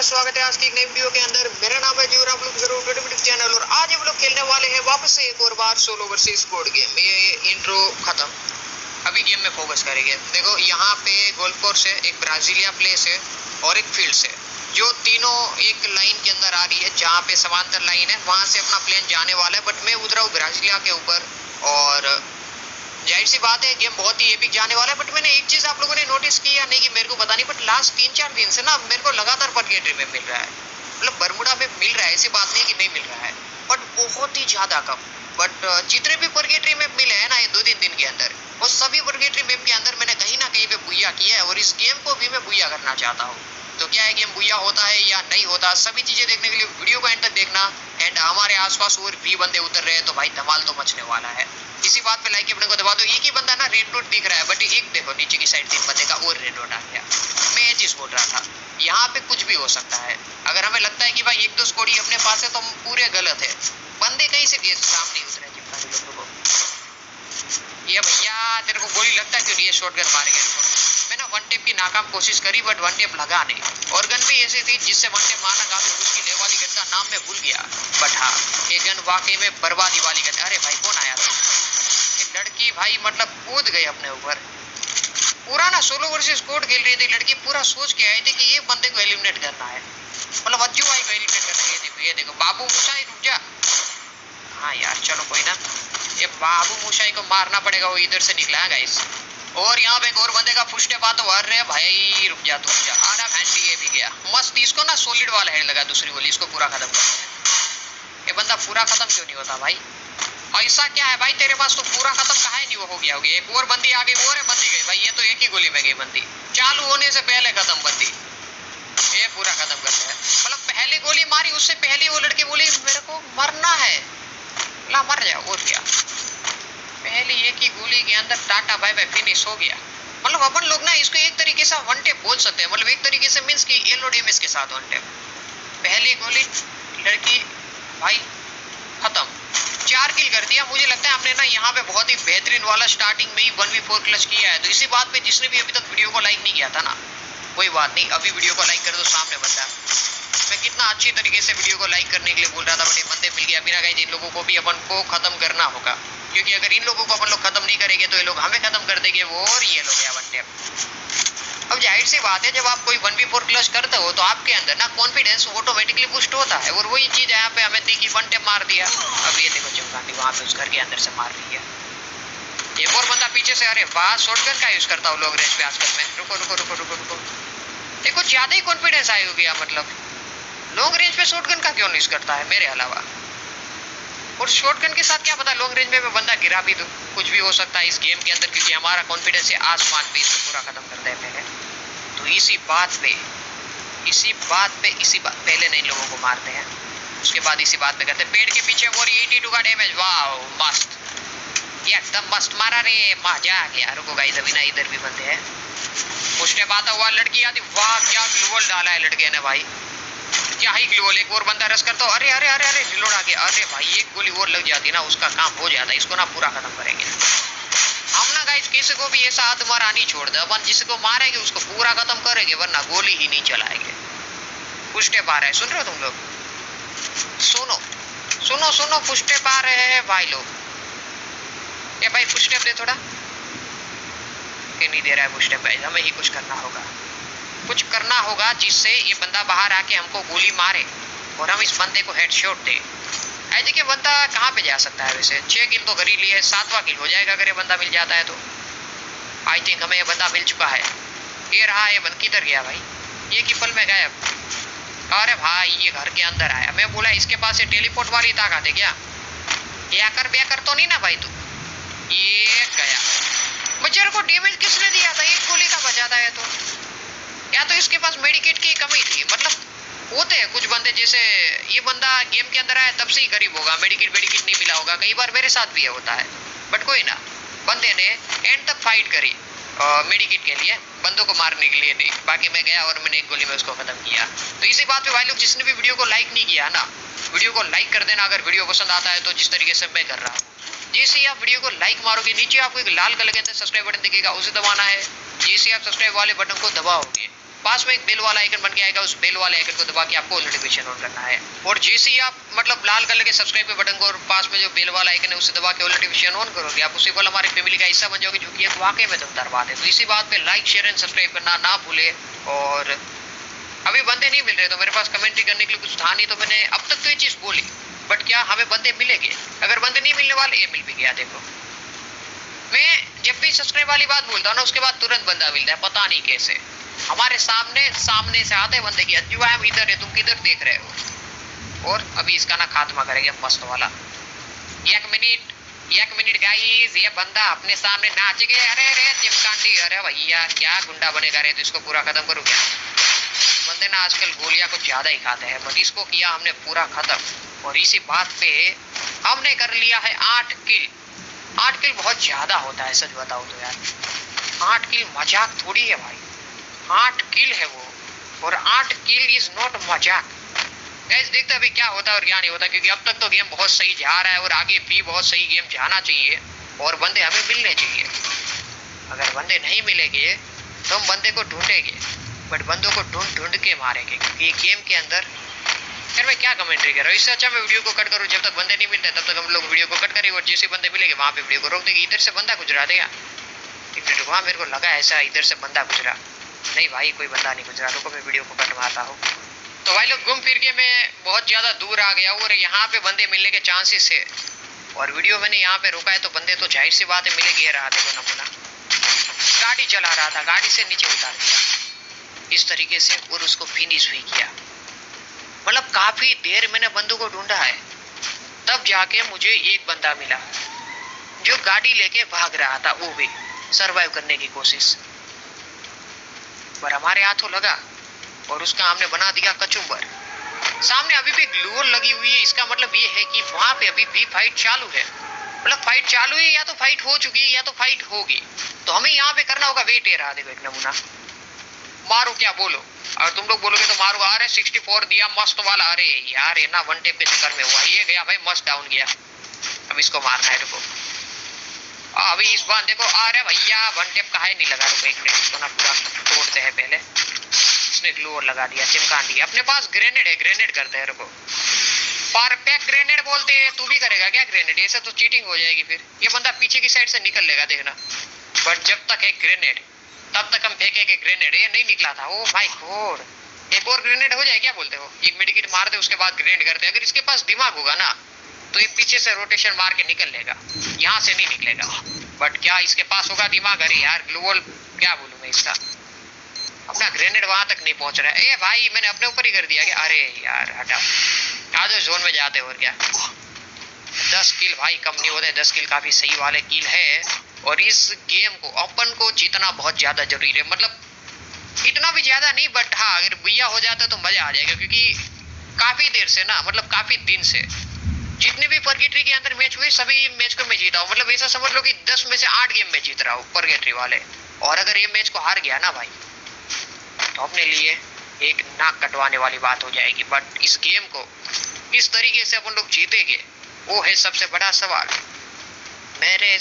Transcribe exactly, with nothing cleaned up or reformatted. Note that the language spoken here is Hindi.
आपका स्वागत है आज की एक नई वीडियो के अंदर। मेरा नाम है जी और आप लोग जरूर यूट्यूब चैनल। और आज हम लोग खेलने वाले हैं वापस से एक और बार सोलो वर्सेस स्क्वाड गेम। ये इंट्रो खत्म, अभी गेम में फोकस करेंगे। देखो यहाँ पे गोल्फ कोर्स है, एक ब्राजीलिया प्लेस है और एक फील्ड्स है, जो तीनों एक लाइन के अंदर आ रही है। जहाँ पे समांतर लाइन है वहाँ से अपना प्लेन जाने वाला है, बट मैं उतरा हूँ ब्राजीलिया के ऊपर और जाहिर सी बात है गेम बहुत ही एपिक जाने वाला है। बट मैंने एक चीज आप लोगों ने नोटिस की या नहीं कि मेरे को पता नहीं, बट लास्ट तीन चार दिन से ना मेरे को लगातार परगेटरी में मिल रहा है, मतलब बरमुडा में मिल रहा है। ऐसी बात नहीं कि नहीं मिल रहा है, बट बहुत ही ज्यादा कम। बट जितने भी परगेटरी मैप मिले हैं ना ये दो तीन दिन के अंदर, वो सभी परगेटरी मैप के अंदर मैंने कहीं ना कहीं पे बुया किया है और इस गेम को भी मैं बुया करना चाहता हूँ। तो क्या है गेम बुया होता है या नहीं होता, सभी चीजें देखने के लिए वीडियो को एंड तक देखना। एंड हमारे आसपास और भी बंदे उतर रहे हैं तो भाई धमाल तो मचने वाला है। इसी बात पे लाइक के अपने को दबा दो। एक ही बंदा ना रेड डॉट दिख रहा है, बट एक देखो नीचे की साइड तीन बंदे का और रेड डॉट आ गया। मैं ये चीज बोल रहा था, यहाँ पे कुछ भी हो सकता है। अगर हमें लगता है कि भाई एक दो स्कोरी अपने पास है तो हम पूरे गलत है। बंदे कहीं से भी सामने उतरे जिम्मेदारी लोगों को। ये भैया तेरे को गोली लगता है क्यों नहीं, शॉटगन मारेंगे। मैं ना वन टेप की नाकाम कोशिश करी बट वन टेप लगा नहीं, और गन भी ऐसी थी जिससे वन टेप मारना काफी मुश्किल है। वाली गन का नाम मैं भूल गया, बट हाँ ये गन वाकई में बर्बादी वाली गन। अरे भाई कौन आया था? ये लड़की भाई मतलब कूद गई अपने ऊपर। पूरा ना सोलो वर्सेस स्क्वाड खेल रही थी लड़की, पूरा सोच के आई थी कि ये बंदे को एलिमिनेट करना है, मतलब अज्जू भाई को एलिमिनेट करना है। ये देखो ये देखो बाबू मुशाई रुक जा। हाँ यार चलो कोई ना, ये बाबू मुशाई को मारना पड़ेगा, वो इधर से निकला है गाइस। और यहाँ पे एक और बंदे का फुस्टे बात तो भर रहे भाई, रुक जा तू जा। आना फैंडी ये भी गया मस्त। इसको ना सॉलिड वाला हेड लगा, दूसरी गोली इसको पूरा खत्म कर दिया। ये बंदा पूरा खत्म क्यों नहीं होता भाई? ऐसा क्या है भाई तेरे पास, तो पूरा खत्म कहाँ नहीं हो गया होगी। एक और बंदी आ गई, और है बंदी गई भाई। ये तो एक ही गोली में गई बंदी, चालू होने से पहले खत्म बंदी। ये पूरा खत्म करता है, मतलब पहली गोली मारी उससे पहले वो लड़की बोली मेरे को मरना है, ला मर जाओ। और क्या, पहली एक ही गोली के अंदर टाटा बाय बाय फिनिश हो गया। मतलब अपन लोग ना इसको एक तरीके से वन टेप बोल सकते हैं, मतलब एक तरीके से मींस कि येलो डैमेज के साथ वन टेप। पहली गोली लड़की भाई खत्म, चार किल कर दिया। मुझे लगता है हमने ना यहाँ पे बहुत ही बेहतरीन वाला स्टार्टिंग में ही वन वी फोर क्लच किया है। तो इसी बात पे जिसने भी अभी तक वीडियो को लाइक नहीं किया था ना, कोई बात नहीं, अभी वीडियो को लाइक कर दो। सामने बंदा, मैं कितना अच्छी तरीके से वीडियो को लाइक करने के लिए बोल रहा था, बट ये बंदे मिल गया। बिना कहीं इन लोगों को भी अपन को खत्म करना होगा, क्योंकि अगर इन लोगों को अपन लोग खत्म नहीं करेंगे तो ये लोग हमें खत्म कर देंगे। वो और ये लोग या वन टेप। अब जाहिर सी बात है जब आप कोई वन वी फोर क्लच करते हो तो आपके अंदर ना कॉन्फिडेंस ऑटोमेटिकली बूस्ट होता है, और वही चीज यहाँ पे हमें देखी, वन टेप मार दिया। अब ये देखो चिमकांडी वहां पे उस घर के अंदर से मार रही है। एक और बंदा पीछे से, अरे वाह शॉटगन का यूज करता हूँ लोग रेंज पे आजकल में। रुको रुको रुको रुको रुको, देखो ज्यादा ही कॉन्फिडेंस आई हो गया। मतलब लॉन्ग रेंज पे शॉटगन का क्यों यूज करता है मेरे अलावा? और शॉटगन के साथ क्या पता लॉन्ग रेंज में मैं बंदा गिरा भी दूं, कुछ भी हो सकता है इस गेम के अंदर, क्योंकि हमारा कॉन्फिडेंस है आसमान पे। इसको पूरा खत्म करते हैं पहले तो इसी बात पे इसी बात पे इसी बात पहले नहीं लोगों को मारते हैं, उसके बाद इसी बात पे करते हैं। पेड़ के पीछे और बयासी का डैमेज, वाह मस्त, ये एकदम मस्त मारा रे, मजा आ गया। रुको गाइस अभी ना इधर भी बंदे हैं। उसके बाद हुआ लड़की आती, वाह क्या ग्लूवल डाला है लड़के ने भाई, क्या ही ग्लूवल। एक और बंदा रस करता, अरे अरे अरे अरे रिलोड आ गया। अरे भाई एक गोली और लग जाती ना उसका काम हो जाता। इसको ना पूरा खत्म करेंगे हम ना गाइस। किसी को भी ऐसा हाथ मारा नहीं छोड़ दे अपन, जिसको मारेंगे उसको पूरा खत्म करेंगे, वरना गोली ही नहीं चलाएंगे। पुष्टे पा रहे हैं, सुन रहे हो तुम लोग? सुनो सुनो सुनो पुष्टे पा रहे हैं भाई लोग। ये भाई पुष्टे दे थोड़ा, के नहीं दे रहा है पुष्टे भाई। हमें ही कुछ करना होगा, कुछ करना होगा जिससे ये बंदा बाहर आके हमको गोली मारे और हम इस बंदे को हेडशॉट दे। आई देखिए बंदा कहाँ पे जा सकता है वैसे। छह किल तो कर ही लिए, सातवां किल हो जाएगा अगर ये बंदा मिल जाता है तो। आई थिंक हमें ये बंदा मिल चुका है। ये रहा, ये बंद किधर गया भाई? ये की पल में गायब। अरे भाई ये घर के अंदर आया। मैं बोला इसके पास ये टेलीपोर्ट वाली ताकत है क्या? हैकर बैकर तो नहीं ना भाई तू? ये गया। बेचारे को डैमेज किसने दिया था? एक गोली का बचा था। तो या तो इसके पास मेडिकेट की कमी थी। मतलब होते हैं कुछ बंदे, जैसे ये बंदा गेम के अंदर आया तब से ही गरीब होगा, मेडिकेट मेडिकेट नहीं मिला होगा। कई बार मेरे साथ भी है होता है, बट कोई ना, बंदे ने एंड तक फाइट करी मेडिकेट के लिए, बंदों को मारने के लिए नहीं। बाकी मैं गया और मैंने एक गोली में उसको खत्म किया। तो इसी बात पे भाई लोग जिसने भी वीडियो को लाइक नहीं किया ना, वीडियो को लाइक कर देना अगर वीडियो पसंद आता है तो, जिस तरीके से मैं कर रहा हूँ। जैसे ही आप वीडियो को लाइक मारोगे नीचे आपको एक लाल कलर के अंदर सब्सक्राइब बटन दिखेगा, उसे दबाना है। जैसे आप सब्सक्राइब वाले बटन को दबाओगे पास में एक बेल वाला आइकन बन के आएगा, उस बेल वाले आइकन को दबा के आपको नोटिफिकेशन ऑन करना है। और जैसे ही आप मतलब लाल कलर के सब्सक्राइब के बटन को और पास में जो बेल वाला आइकन है उसे दबा के नोटिफिकेशन ऑन करोगे, आप उसी पल हमारी फैमिली का हिस्सा बन जाओगे, जो कि एक वाकई में दमदार बात है। तो इसी बात पे लाइक शेयर एंड सब्सक्राइब करना ना भूले। और अभी बंदे नहीं मिल रहे तो मेरे पास कमेंट्री करने के लिए कुछ था नहीं, तो मैंने अब तक तो ये चीज बोली, बट क्या हमें बंदे मिलेंगे? अगर बंदे नहीं मिलने वाले, ये मिल भी गया। देखो मैं जब भी सब्सक्राइब वाली बात बोलता हूँ ना, उसके बाद तुरंत बंदा मिलता है, पता नहीं कैसे। हमारे सामने सामने से आते बंदे की अज्जू हम इधर है, तुम किधर देख रहे हो। और अभी इसका ना खात्मा करेंगे मस्त वाला। एक मिनट एक मिनट गाइस, ये बंदा अपने सामने नाच गए। अरे अरे चिमकांडी, अरे भैया क्या गुंडा बनेगा रे, तो इसको पूरा खत्म करूँ क्या? बंदे ना आजकल गोलियां कुछ ज्यादा ही खाते हैं, बट इसको किया हमने पूरा खत्म। और इसी बात पे हमने कर लिया है आठ किल। आठ किल बहुत ज्यादा होता है, सच बताओ तो यार। आठ किल मजाक थोड़ी है भाई, आठ किल है वो, और आठ किल इज नॉट मजाक। गाइस देखते अभी क्या होता है और क्या नहीं होता, क्योंकि अब तक तो गेम बहुत सही जा रहा है और आगे भी बहुत सही गेम जाना चाहिए और बंदे हमें मिलने चाहिए। अगर बंदे नहीं मिलेंगे तो हम बंदे को ढूंढेंगे, बट बंदों को ढूंढ ढूंढ के मारेंगे, क्योंकि ये गेम के अंदर। यार मैं क्या कमेंट्री कर रहा हूँ, इससे अच्छा मैं वीडियो को कट करूँ। जब तक बंदे नहीं मिलते तब तक हम लोग वीडियो को कट करेंगे, और जैसे बंदे मिलेंगे वहां पे वीडियो को रोक देंगे। इधर से बंदा गुजरा देगा, वहां मेरे को लगा ऐसा इधर से बंदा गुजरा, नहीं भाई कोई बंदा नहीं गुजरा। रुको मैं वीडियो को कट मारता हूँ। तो भाई लोग घूम फिर के मैं बहुत ज्यादा दूर आ गया हूँ और यहाँ पे बंदे मिलने के चांसेस है, और वीडियो मैंने यहाँ पे रोका है तो बंदे तो जाहिर सी बात है मिलेगी। ये रहा देखो नमूना, गाड़ी चला रहा था, गाड़ी से नीचे उतार दिया इस तरीके से और उसको फिनिश भी किया। मतलब काफी देर मैंने बंदों को ढूंढा है, तब जाके मुझे एक बंदा मिला जो गाड़ी लेके भाग रहा था, वो भी सरवाइव करने की कोशिश, पर हमारे हाथों लगा और उसका हमने बना दिया कचुम्बर। सामने अभी भी ग्लूअर लगी हुई है, इसका मतलब ये है कि वहां पे अभी भी फाइट चालू है। मतलब फाइट चालू है, या तो फाइट हो चुकी है या तो फाइट होगी, तो हमें यहाँ पे करना होगा वेट। ये रहा देखो एक नमूना, मारो क्या बोलो, और तुम लोग बोलोगे तो मारो। अरे सिक्सटी फोर दिया मस्त वाला, अरे यार ये ना वन टेप के चक्कर में हुआ, ये गया भाई मस्त डाउन गया। अब इसको मारना है, रुको अभी इस बार देखो। अरे भैया वन टेप कहा नहीं लगा, रुको एक मिनट, इसको ना पूरा तोड़ते हैं पहले। इसने ग्लूअर लगा दिया, चिमकान दिया। अपने पास ग्रेनेड है, ग्रेनेड करते हैं, रुको परफेक्ट ग्रेनेड बोलते हैं। तू भी करेगा क्या ग्रेनेड? ऐसे तो चीटिंग हो जाएगी फिर। ये बंदा पीछे की साइड से निकल लेगा देखना, बट जब तक है ग्रेनेड तब तक हम फेंकेंगे ग्रेनेड। ये नहीं निकला था, ओ माय गॉड। एक और ग्रेनेड हो जाए, क्या बोलते हो? एक मेडिकेट मार दे, उसके बाद ग्रेनेड करते। अगर इसके पास दिमाग होगा ना तो ये पीछे से रोटेशन मार के निकल लेगा, यहाँ से नहीं निकलेगा। बट क्या इसके पास होगा दिमाग? अरे यार ग्लूवॉल क्या बोलूं मैं इसका, अपना ग्रेनेड वहां तक नहीं पहुंच रहा है। ए भाई मैंने अपने ऊपर ही कर दिया क्या? अरे यार हटा, आज जोन में जाते और क्या। दस किल भाई कम नहीं होते, दस किल काफी सही वाले किल है। और इस गेम को अपन को जीतना बहुत ज्यादा जरूरी है, मतलब इतना भी ज्यादा नहीं, बट हाँ अगर भैया हो जाता तो मजा आ जाएगा। क्योंकि काफी देर से ना, मतलब काफी दिन से जितने भी परगेटरी के अंदर मैच हुए सभी मैच को मैं जीता हूँ। मतलब ऐसा समझ लो कि दस में से आठ गेम में जीत रहा हूँ परगेटरी वाले। और अगर ये मैच को हार गया ना भाई तो अपने लिए एक नाक कटवाने वाली बात हो जाएगी। बट इस गेम को किस तरीके से अपन लोग जीतेंगे वो है सबसे बड़ा सवाल। मेरे